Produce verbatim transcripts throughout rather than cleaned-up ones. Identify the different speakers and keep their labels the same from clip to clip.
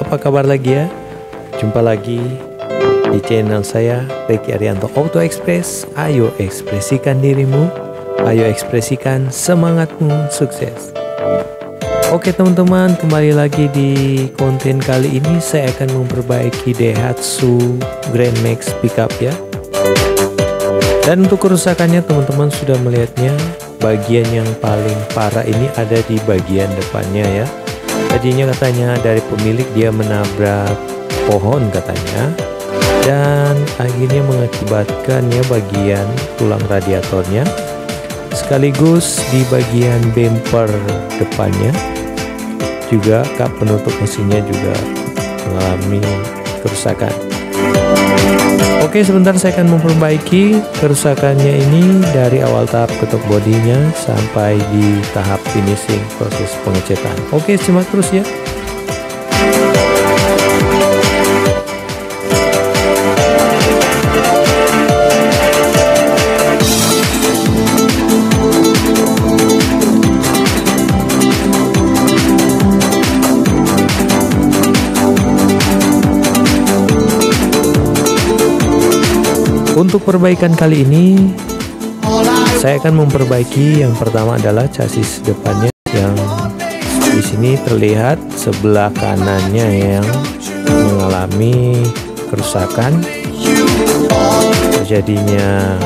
Speaker 1: apa kabar lagi ya? Jumpa lagi di channel saya, Ricky Arianto Auto Express. Ayo ekspresikan dirimu, ayo ekspresikan semangatmu, sukses. Oke teman-teman, kembali lagi di konten kali ini saya akan memperbaiki Daihatsu Grand Max pickup ya. Dan untuk kerusakannya teman-teman sudah melihatnya, bagian yang paling parah ini ada di bagian depannya ya. Tadinya katanya dari pemilik dia menabrak pohon katanya, dan akhirnya mengakibatkan ya bagian tulang radiatornya sekaligus di bagian bumper depannya juga kap penutup mesinnya juga mengalami kerusakan. Oke, sebentar saya akan memperbaiki kerusakannya ini dari awal tahap ketuk bodinya sampai di tahap finishing proses pengecetan. Oke, simak terus ya. Untuk perbaikan kali ini, saya akan memperbaiki yang pertama adalah chassis depannya yang di sini terlihat sebelah kanannya yang mengalami kerusakan, terjadinya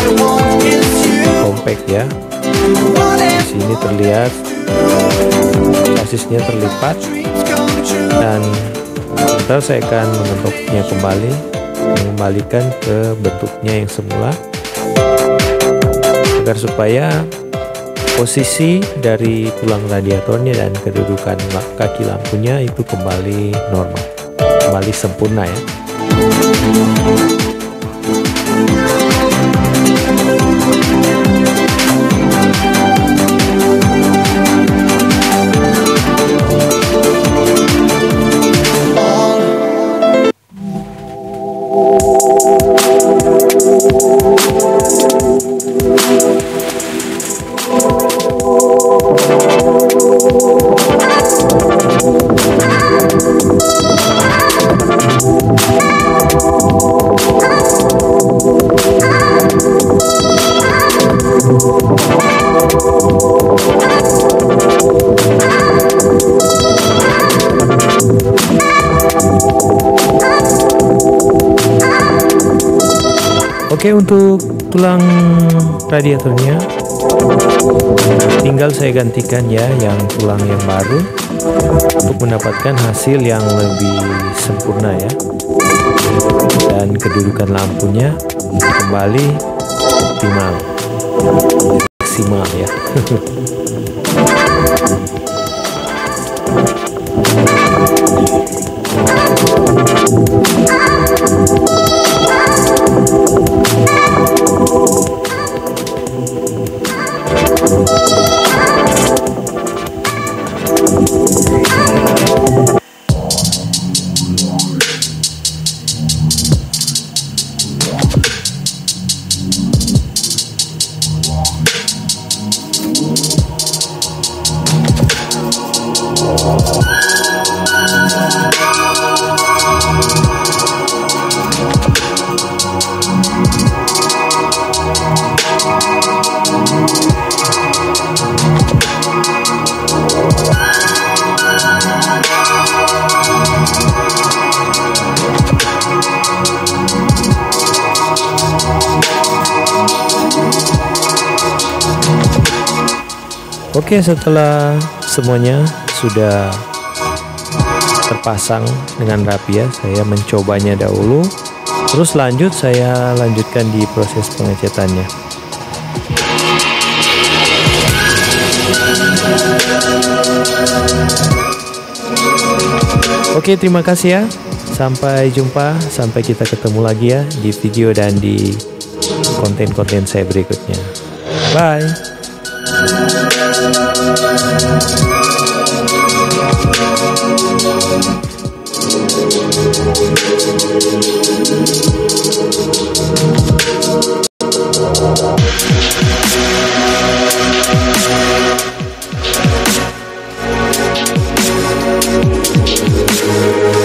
Speaker 1: compact ya. Di sini terlihat chassisnya terlipat, dan sebentar saya akan membentuknya kembali, mengembalikan ke bentuknya yang semula agar supaya posisi dari tulang radiatornya dan kedudukan kaki lampunya itu kembali normal, kembali sempurna ya. Oke, untuk tulang radiatornya tinggal saya gantikan ya yang tulang yang baru untuk mendapatkan hasil yang lebih sempurna ya, dan kedudukan lampunya kembali optimal, maksimal ya. Oke, setelah semuanya sudah terpasang dengan rapi ya, saya mencobanya dahulu, terus lanjut saya lanjutkan di proses pengecetannya. Oke, terima kasih ya, sampai jumpa, sampai kita ketemu lagi ya di video dan di konten-konten saya berikutnya. Bye.
Speaker 2: We'll be right back.